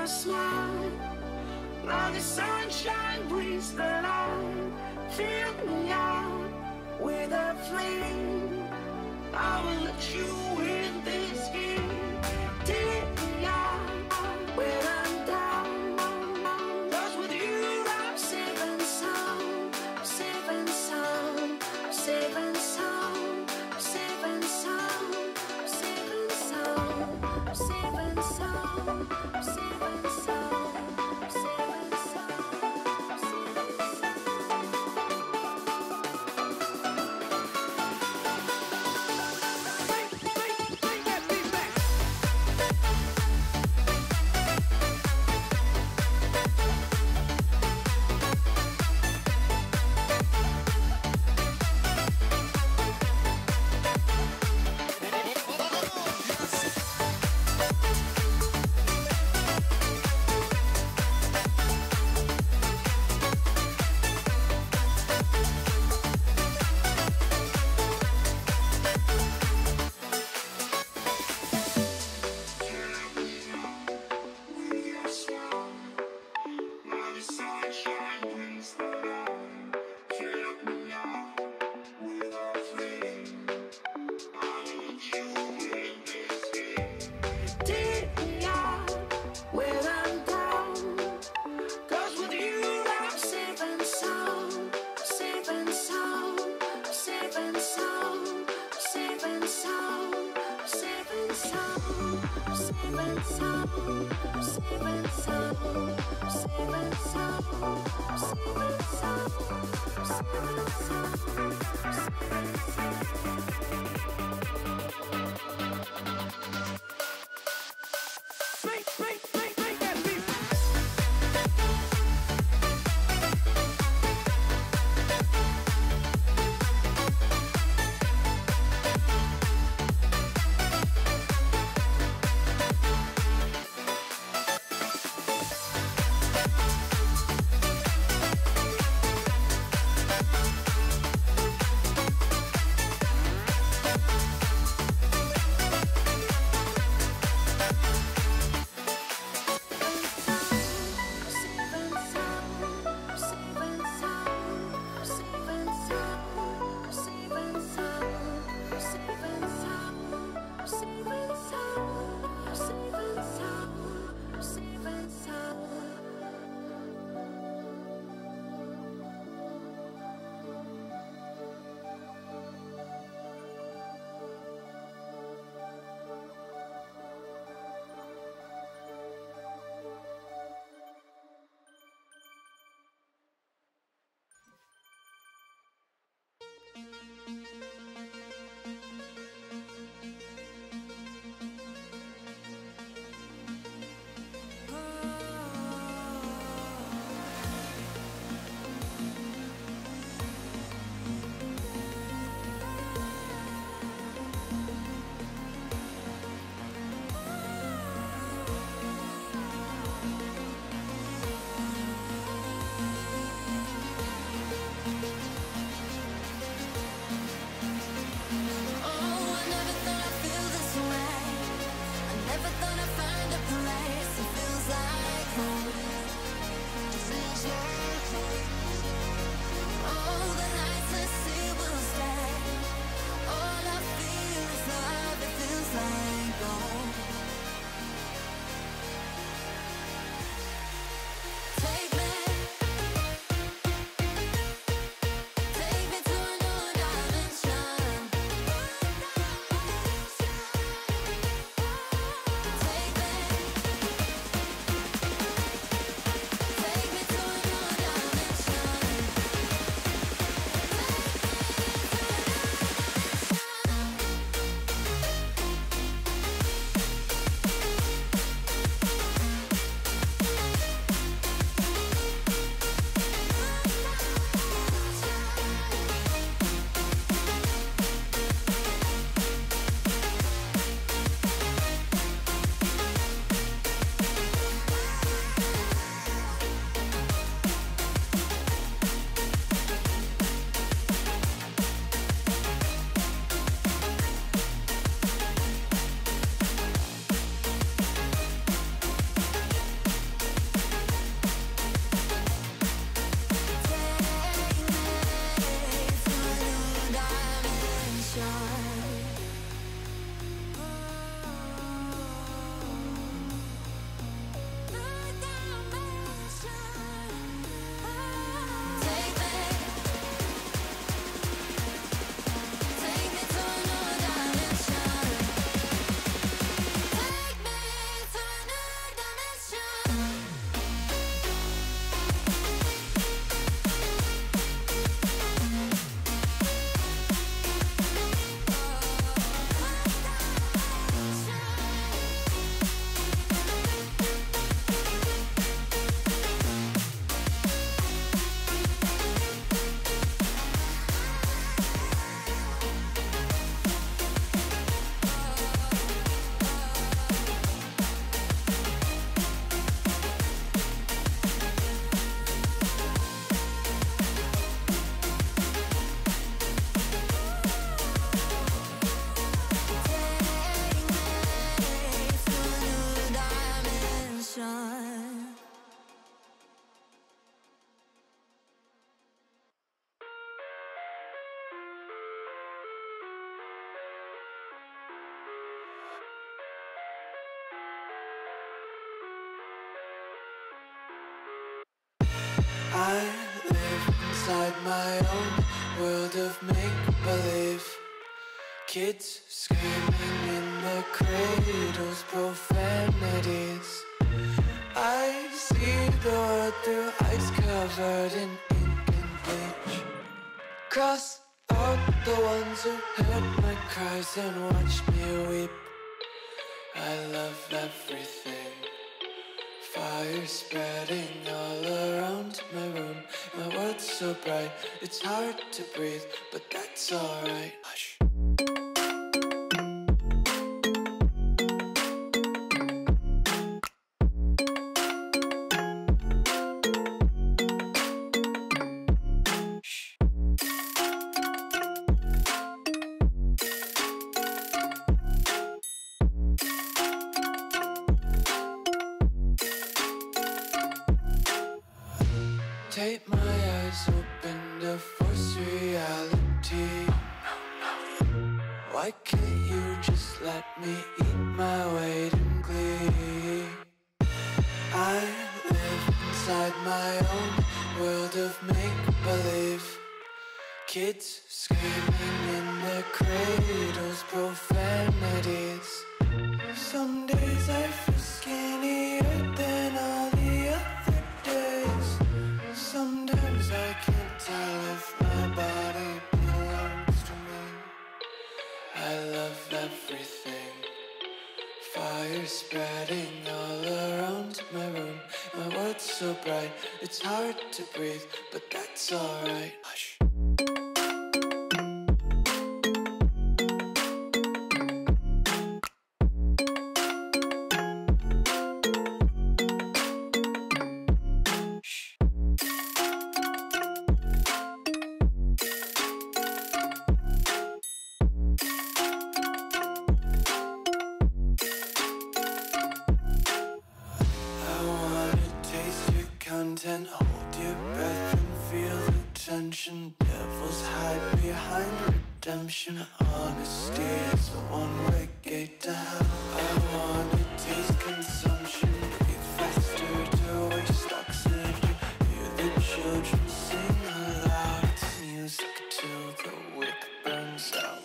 your smile, like the sunshine brings the light. Fill me out with a flame. I will let you in this game. Take me out when I'm down. 'Cause with you I'm safe and sound. Safe and sound. Safe and sound. Safe and sound. Safe and sound. Safe and sound. Safe and sound. Safe and inside my own world of make-believe. Kids screaming in the cradles, profanities. I see the world through ice covered in ink and bleach. Cross out the ones who heard my cries and watched me weep. I love everything. Fire spreading all around my room. My world's so bright, it's hard to breathe, but that's alright. Hush. Take my eyes open to force reality. Why can't you just let me eat my weight in glee? I live inside my own world of make-believe. Kids screaming in their cradles, profanities. Some days I feel skinnier than all the other days. Sometimes I can't tell if my body belongs to me. I love everything. Fire spreading all around my room. My world's so bright, it's hard to breathe, but that's alright. Hush. Content, hold your breath and feel the tension. Devils hide behind redemption. Honesty is a one-way gate to hell. I wanna taste consumption. Breathe faster to waste oxygen. Hear the children sing aloud. It's music till the wick burns out.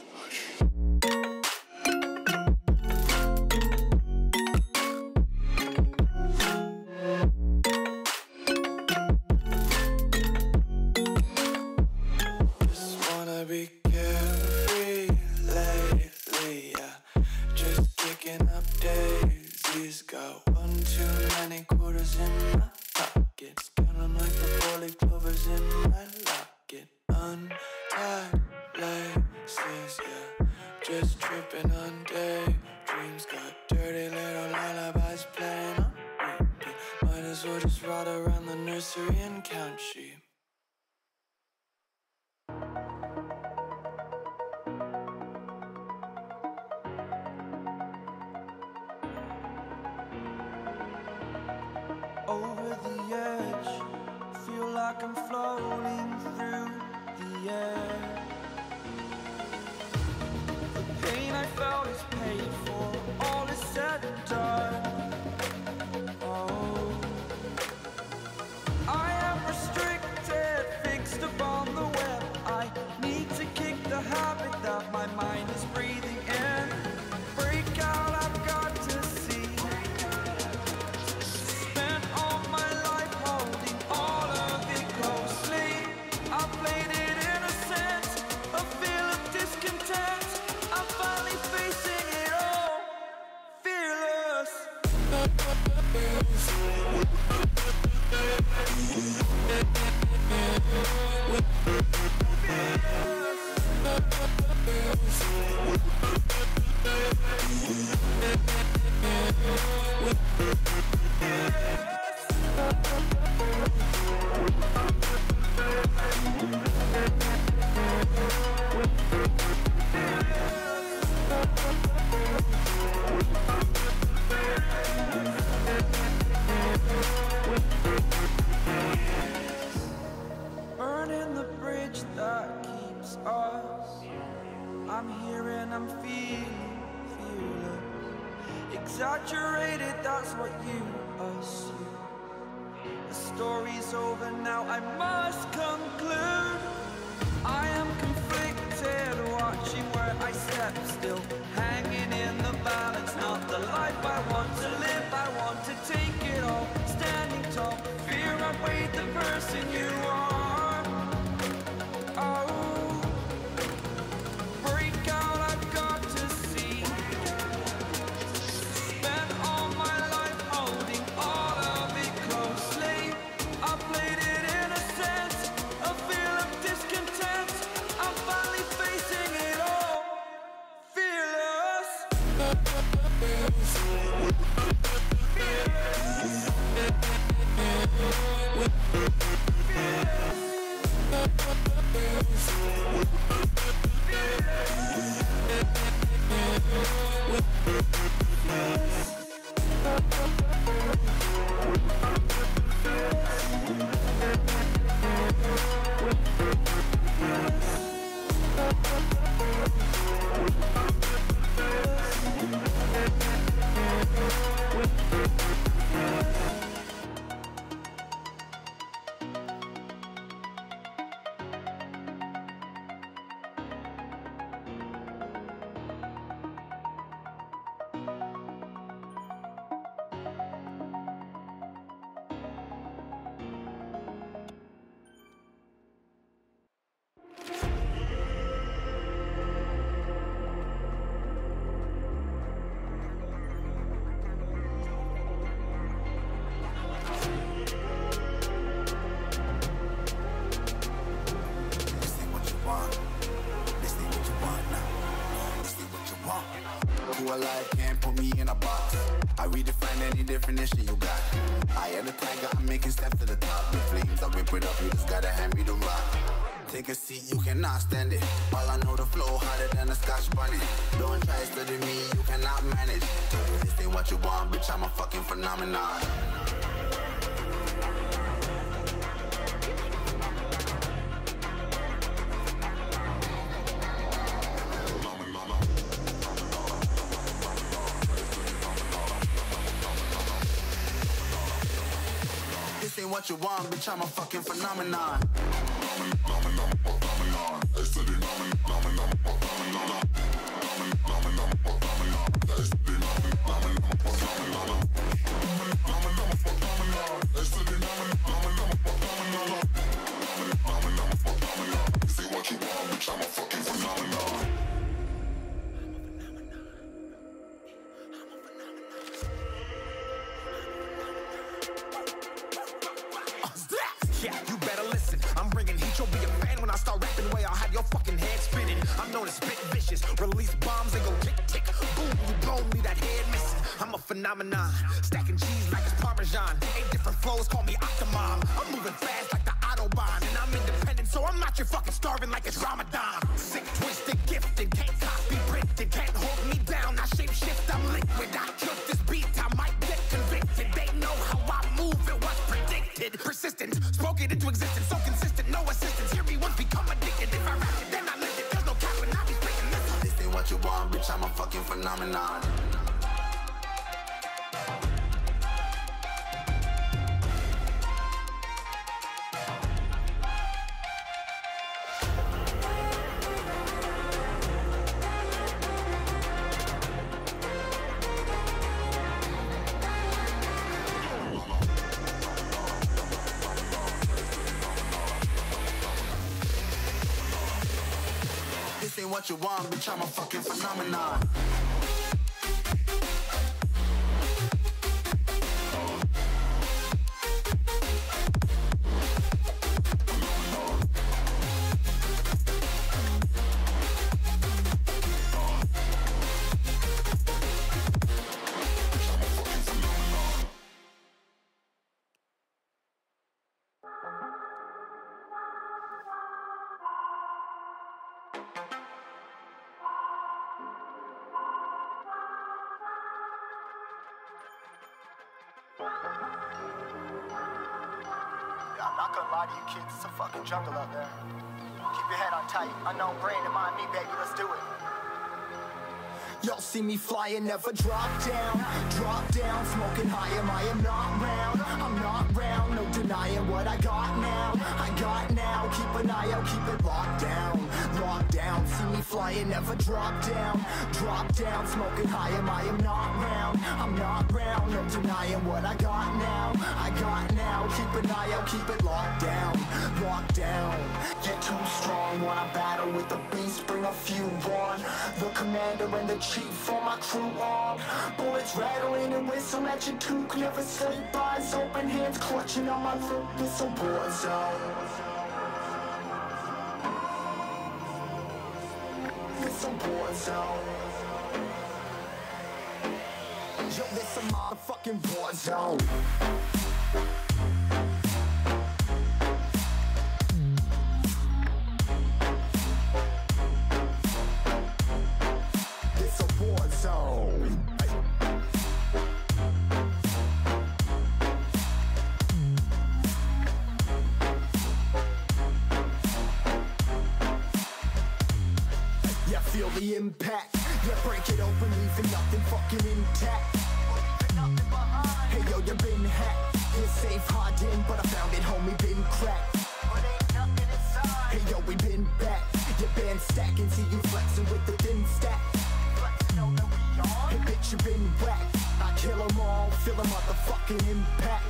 Be carefree lately, yeah. Just kicking up daisies. Got one too many quarters in my pockets. Count 'em like the four-leaf clovers in my locket. Untied laces, yeah. Just tripping on daydreams. Got dirty little lullabies playing on repeat. Might as well just ride around the nursery and count sheep. Over the edge, feel like I'm floating through the air. The pain I felt is paid for, all is said and done. Oh, I am restricted, fixed upon the web. I need to kick the habit that my mind is breathing in. Break out, I've got to see. Burning the bridge that keeps us. I'm here and I'm feeling exaggerated, that's what you assume. The story's over now, I must conclude. I am conflicted, watching where I step still, hanging in the balance, not the life I want to live. I want to take it all, standing tall, fear outweighed the person you are. Oh, break out, I've got to see. Spent all my life holding all of it closely. I played it innocent, a feel of discontent. I'm finally facing it all, fearless. Who alive can't put me in a box. I redefine any definition you got. I am the tiger, I'm making steps to the top. The flames, I rip it up, you just gotta hand me the rock. Take a seat, you cannot stand it. All I know, the flow harder than a Scotch bonnet. Don't try study me, you cannot manage. This ain't what you want, bitch, I'm a fucking phenomenon. This ain't what you want, bitch, I'm a fucking phenomenon. Yeah, you better listen. I'm bringing heat, you'll be a fan when I start rapping way. I'll have your fucking head spinning. I'm known as spit vicious, release bombs and go tick tick. Boom, you blow me, that head missing. I'm a phenomenon, stacking cheese like it's Parmesan. 8 different flows, call me Octomom. I'm moving fast like the Autobahn, and I'm independent, so I'm not your fucking starving like it's Ramadan. Sick, twisted, gifted, can't copy, printed, can't hold me down. I shape shift, I'm liquid. I killed this beat, I might get convicted. They know how I move, it was predicted. Persistent, spoke it into existence, so consistent, no assistance. Hear me once, become addicted. If I rap it, then I live it. There's no cap when I be speaking this. This ain't what you want, bitch, I'm a fucking phenomenon. This ain't what you want, bitch, I'm a fucking phenomenon. I'm not gonna lie to you kids, it's a fucking jungle out there. Keep your head on tight, unknown brain and mind me, baby, let's do it. Y'all see me flying, never drop down, smoking high, I am not round, I'm not round, no denying what I got now. Keep an eye out, keep it locked down. See me flying, never drop down. Smoking high, I am not round. I'm not round, no denying what I got now. Keep an eye out, keep it locked down. Get too strong when I battle with the beast, bring a few on. The commander and the chief for my crew on. Bullets rattling and whistle at your toque. Never sleep, eyes open, hands clutching on my throat. It's a war zone. It's a war zone. Yo, this a motherfucking war zone. It's a war zone. Yeah, feel the impact. Yeah, break it open, leaving nothing fucking intact. Hey yo, you been hacked. You're safe, hardened, but I found it, homie, been cracked. Hey yo, we been back. Your band stacking, see you flexing with the thin stack. Hey bitch, you been whacked. I kill 'em all, feel a motherfucking impact.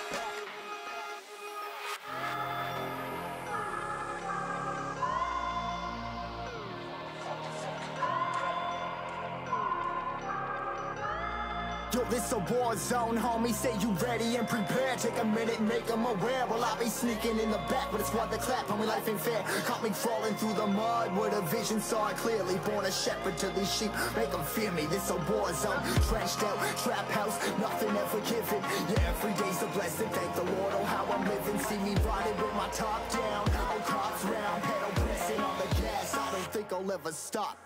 Yo, this a war zone, homie, say you ready and prepared. Take a minute, make them aware. Well, I be sneaking in the back, but it's what the clap, homie, life ain't fair. Caught me crawling through the mud with a vision, saw it clearly. Born a shepherd to these sheep, make them fear me. This a war zone, trashed out, trap house, nothing ever given. Yeah, every day's a blessing, thank the Lord, oh how I'm living. See me riding with my top down, oh cops round, pedal pressing on the gas. I don't think I'll ever stop.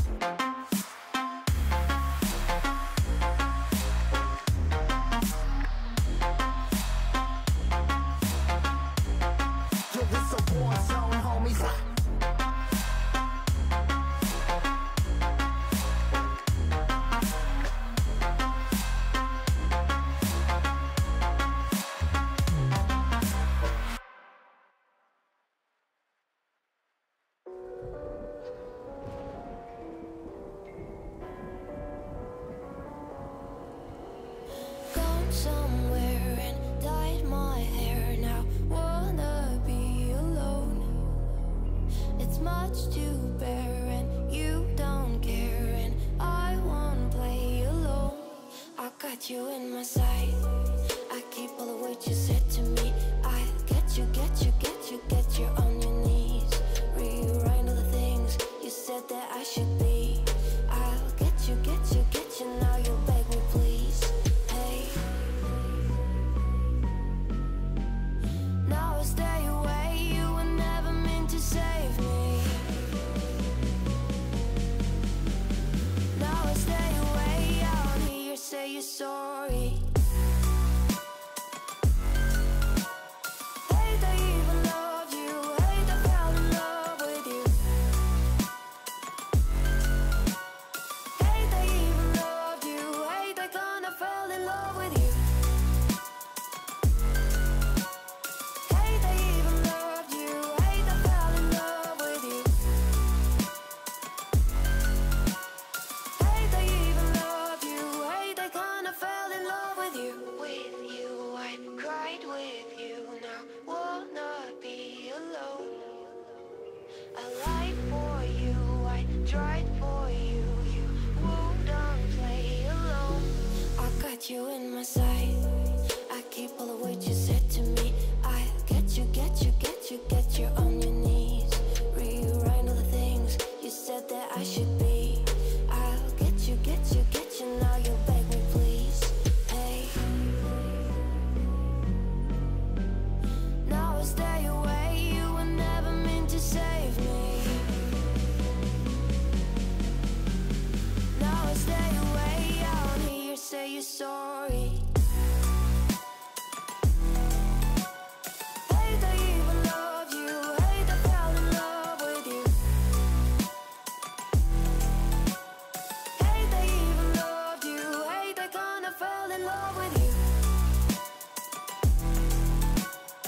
Somewhere and dyed my hair now. Wanna be alone. It's much to bear and you don't care, and I won't play alone. I got you in my sight. I keep all the words you said to me. I get you on your knees. Rewrite all the things you said that I should be. I'll get you now. You beg me please. Hey. Now I stay away, you were never meant to save me. Now I stay away, I don't hear you say you're sorry. Hate I even loved you, hate I fell in love with you. Hate I even loved you, hate I kinda fell in love with you. Hate I even loved you, hate I fell in love with you. Hate I even loved you, hate I kinda fell in love with you. With you, I cried with you, now wanna be alone. I lied for you, I tried for you, you wouldn't play alone. I got you in my sight. I keep all the words you said to me. I get you on your knees. Rewrite all the things you said that I should be. I'll get you now. You beg me please. Hey. Now I stay away. You were never meant to save me. Now I stay away. I don't hear you say you're sorry. Hate I even loved you, hate I fell in love with you. Hate I even loved you, hate I kinda fell in love with you.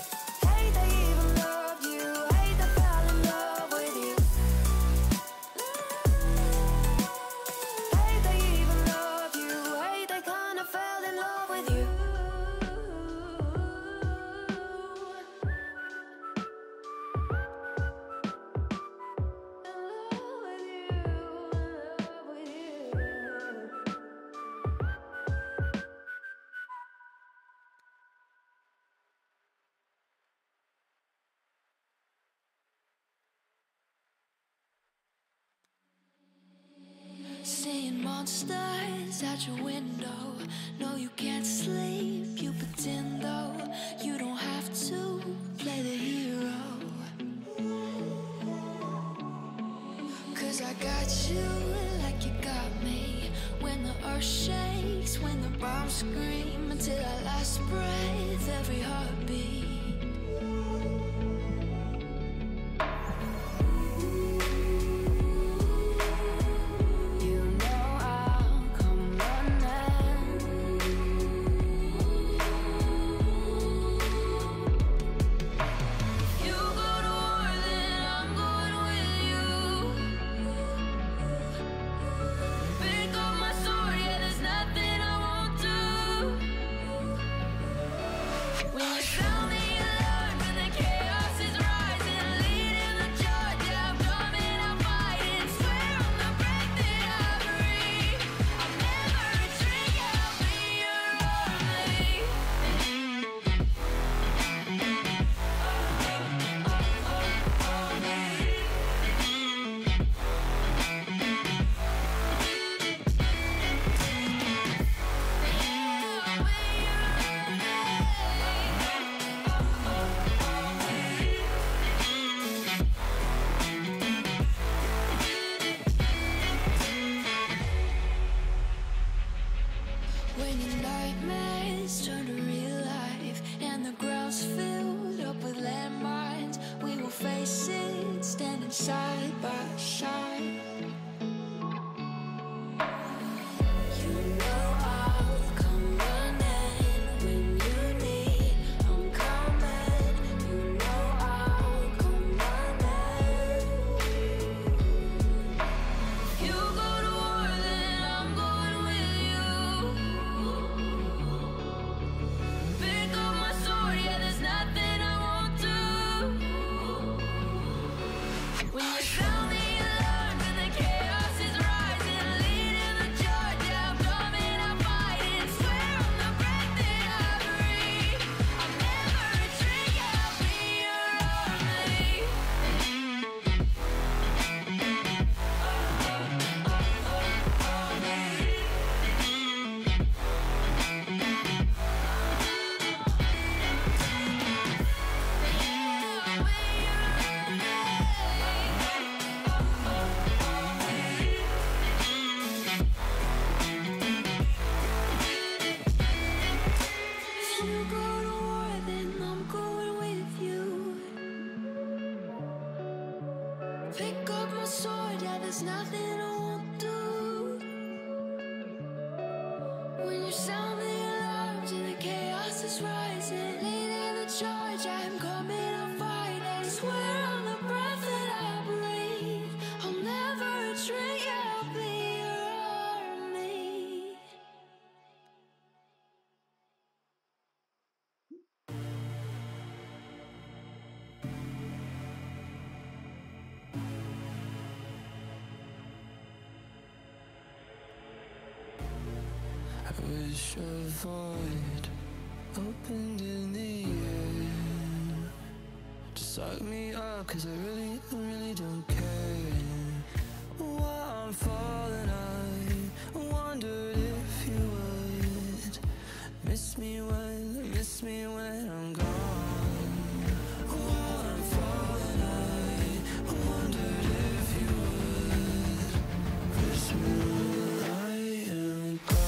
monsters at your window. No, you can't sleep, you pretend though. You don't have to play the hero. 'Cause I got you like you got me. When the earth shakes, when the bombs scream, until our last breath, every heartbeat. Wish a void opened in the air to suck me up, 'cause I really don't care. While I'm falling, I wondered if you would miss me when I'm gone. While I'm falling, I wondered if you would miss me when I am gone.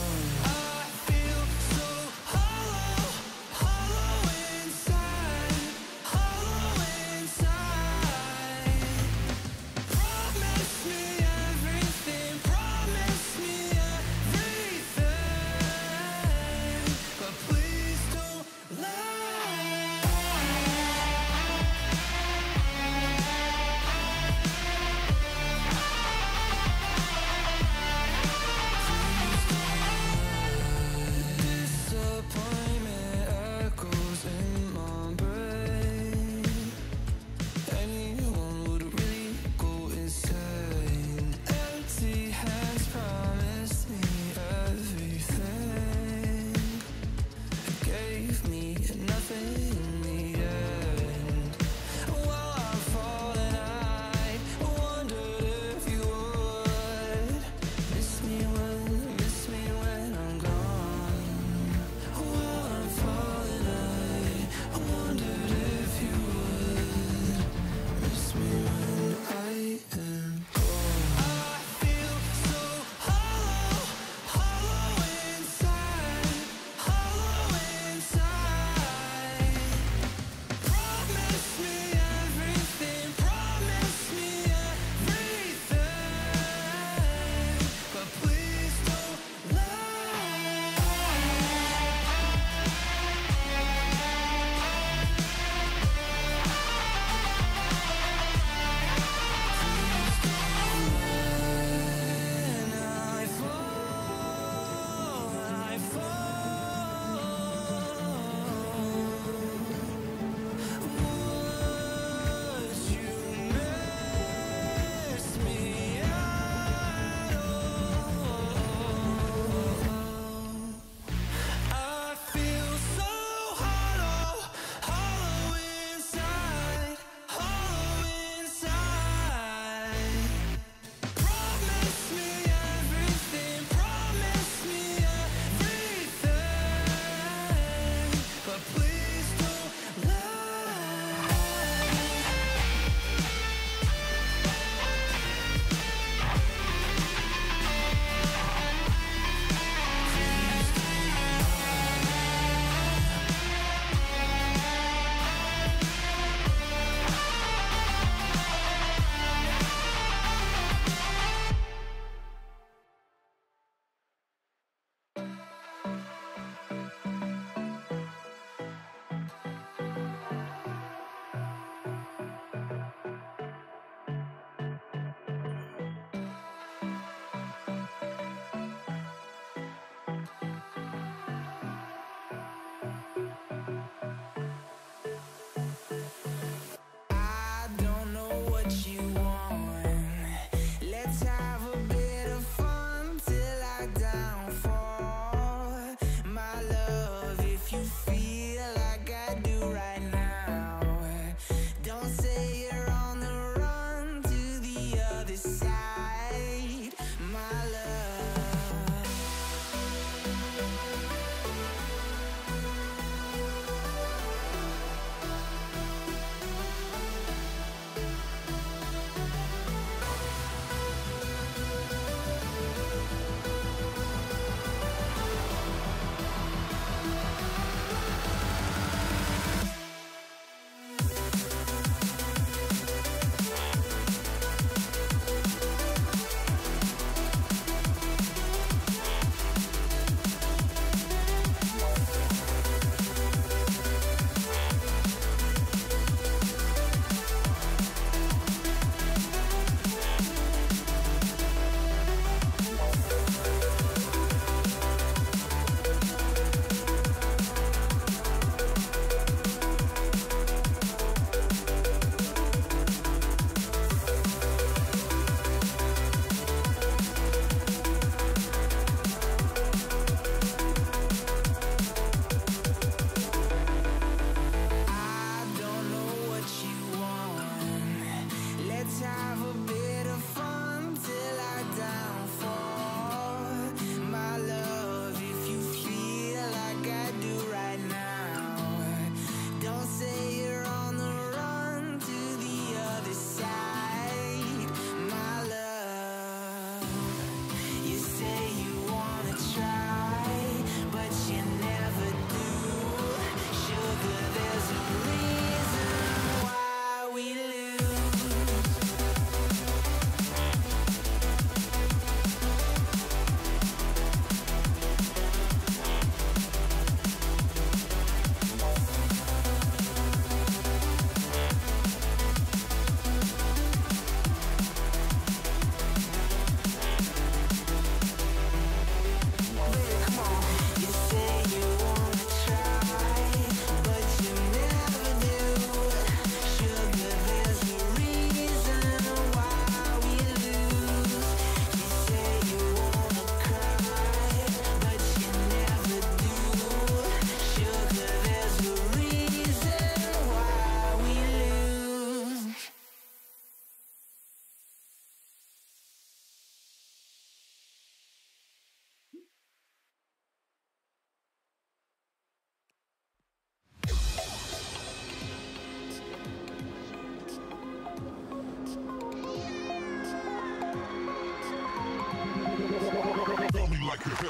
When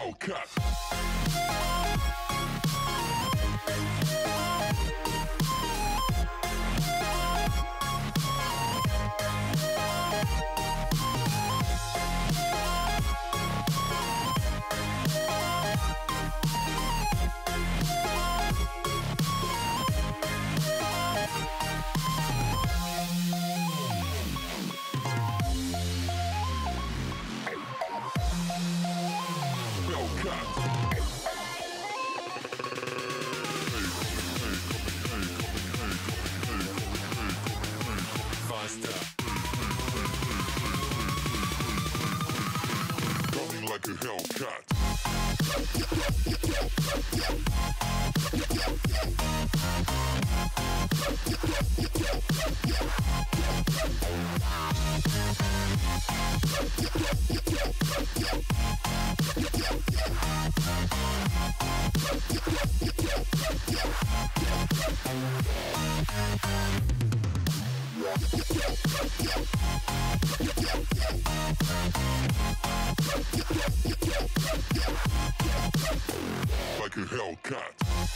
Like a Hellcat.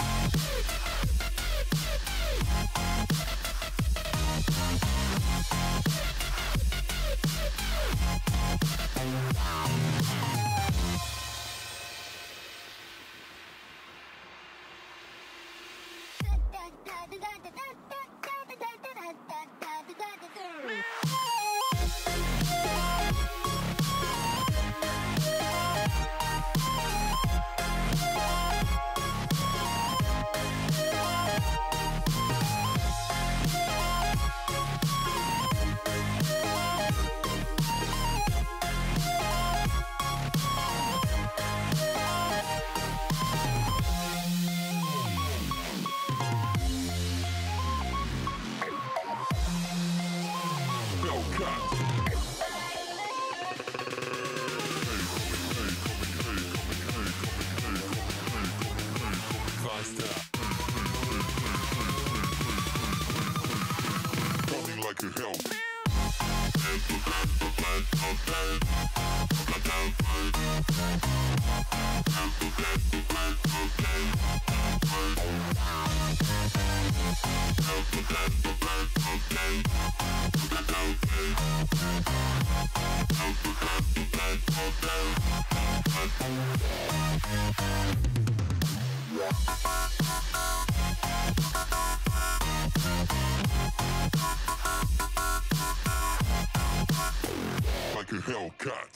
Like a Hellcat.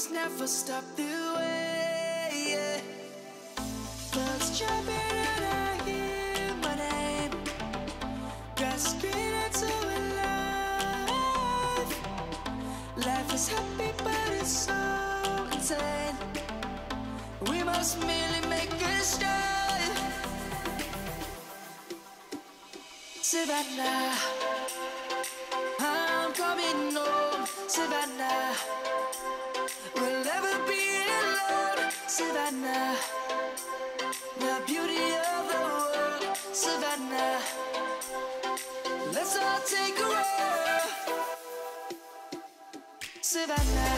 must never stop the way, yeah. Birds jumping and I hear my name, grasping into a life. Life is happy but it's so insane. We must merely make a start. Savannah, I'm coming home. Savannah, we'll never be alone. Savannah, the beauty of the world. Savannah, let's all take a walk. Savannah,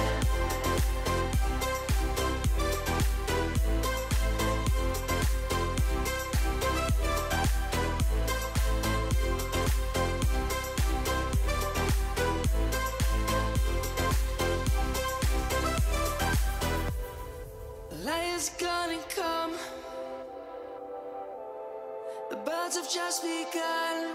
light is gonna come. The birds have just begun.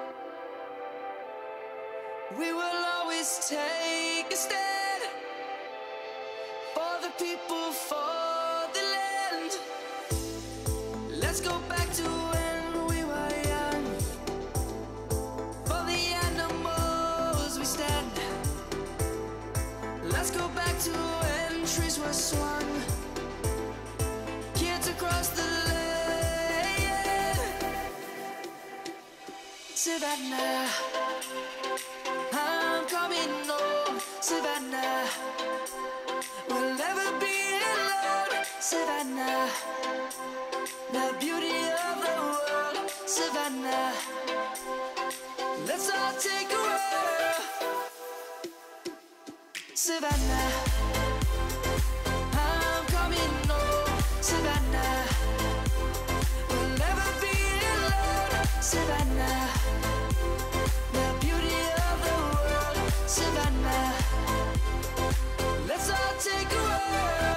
We will always take a stand for the people, for the land. Let's go back to when we were young. For the animals we stand. Let's go back to when trees were swung. Kids across the land. Savannah, I'm coming home. Savannah, we'll never be alone. Savannah, the beauty of the world. Savannah, let's all take a walk. Savannah, I'm coming home. Savannah, we'll never be alone. Savannah, the beauty of the world. Savannah, let's all take a walk.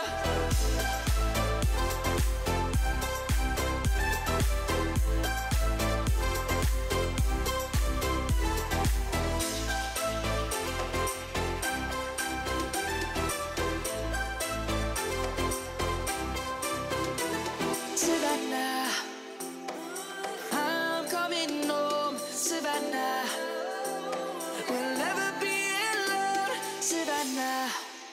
Savannah, I'm coming home. Savannah, we'll never be alone. Savannah.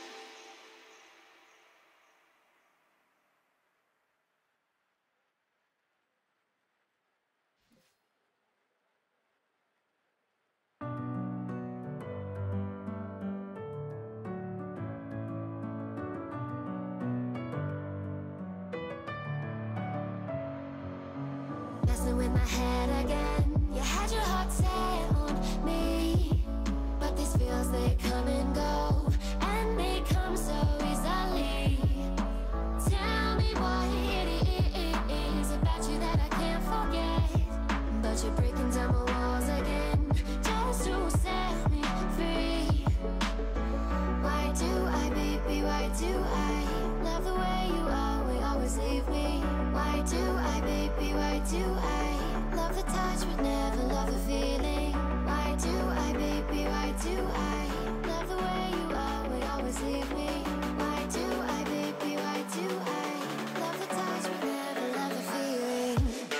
Messing with my head again. You had your heart set on me, but these feels, they come and go, and they come so easily. Tell me what it is about you that I can't forget, but you're breaking down my walls again, just to set me free. Why do I, baby, why do I love the way you are, we always leave me? Why do I, baby, why do I love the touch but never love the feeling? Why do I, baby, why do I love the way you are, we always leave me? Why do I, baby, why do I love the touch but never love the feeling?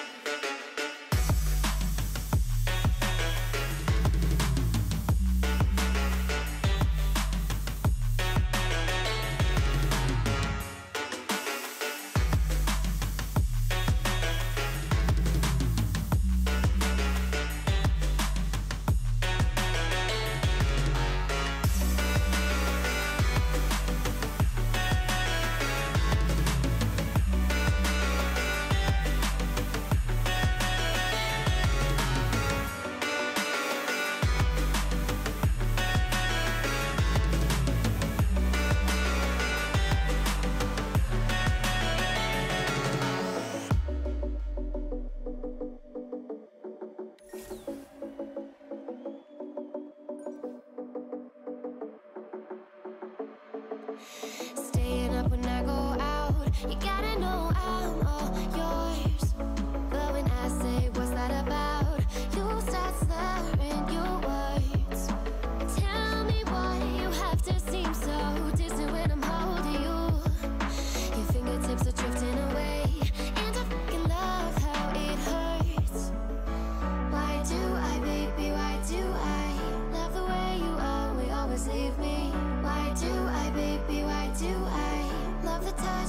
Staying up when I go out, you gotta know I'm all yours. But when I say what's that about, you start slurring your words. Tell me why you have to seem so distant when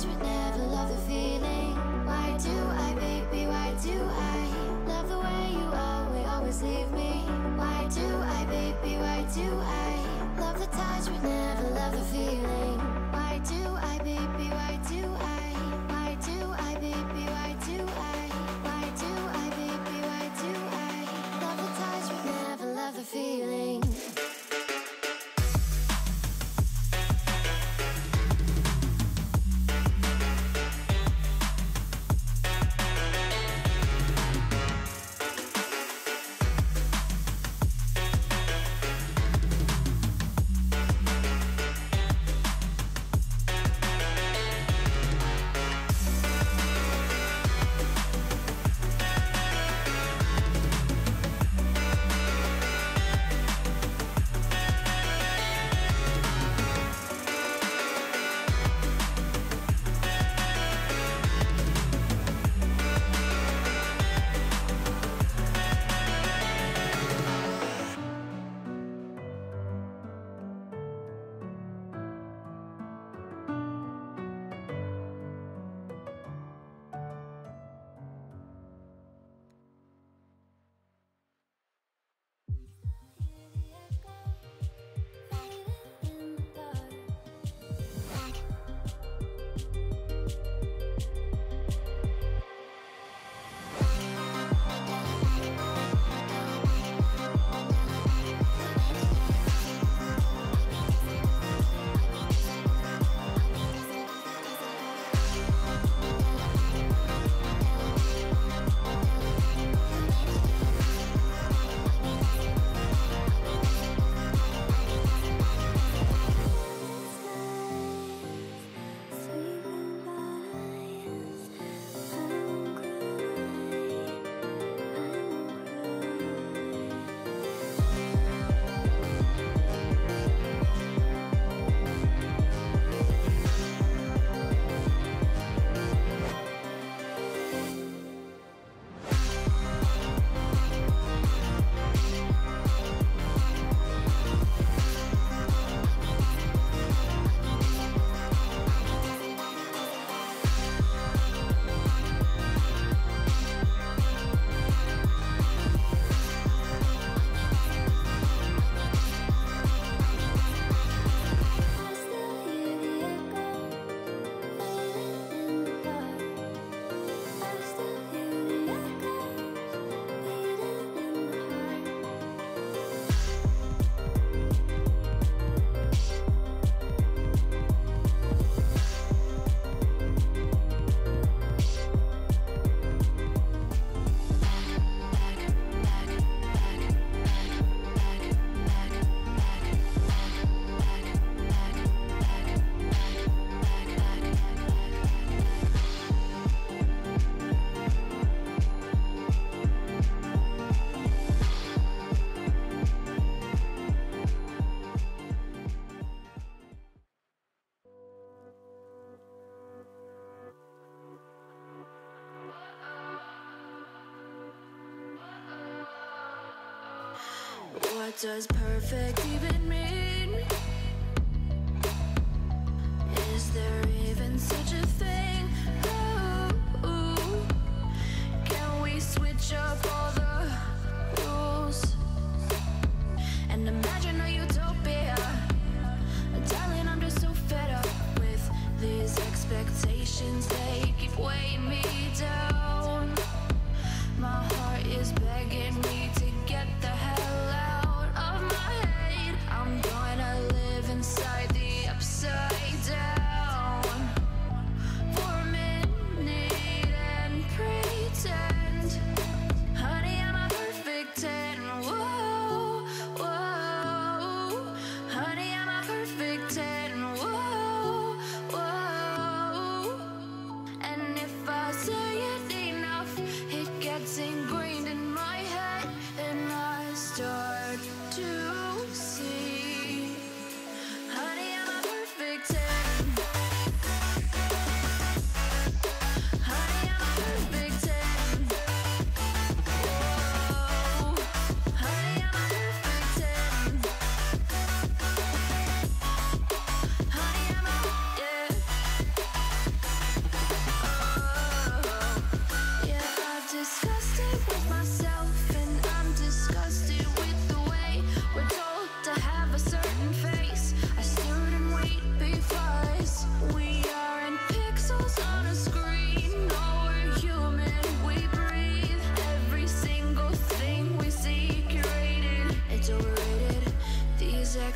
touch but never love the feeling. Why do I, baby, why do I love the way you always leave me? Why do I, baby, why do I love the touch but never love the feeling? Why do I, baby, why do I? Why do I, baby, why do I? Why do I, baby, why do I love the touch but never love the feeling? What does perfect even mean? Is there even such a thing? Ooh, can we switch up all the rules and imagine a utopia? Darling, I'm just so fed up with these expectations. They keep weighing me down. My heart is begging me to get the hell out of my head. I'm gonna live inside the upside down for a minute and pretend, honey, I'm a perfect 10. Whoa, whoa, honey, I'm a perfect 10. Whoa, whoa, and if I say it enough, it gets ingrained in my head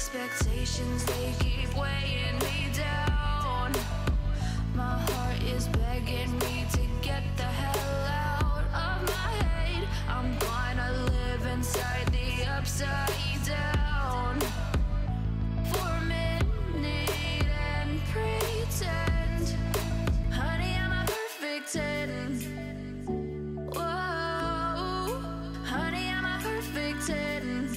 expectations, they keep weighing me down. My heart is begging me to get the hell out of my head. I'm gonna live inside the upside down for a minute and pretend, honey, I'm a perfect 10. Whoa, honey, I'm a perfect 10.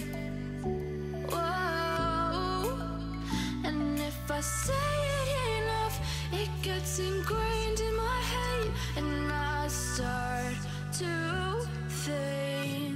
Whoa, and if I say it enough, it gets ingrained in my head, and I start to think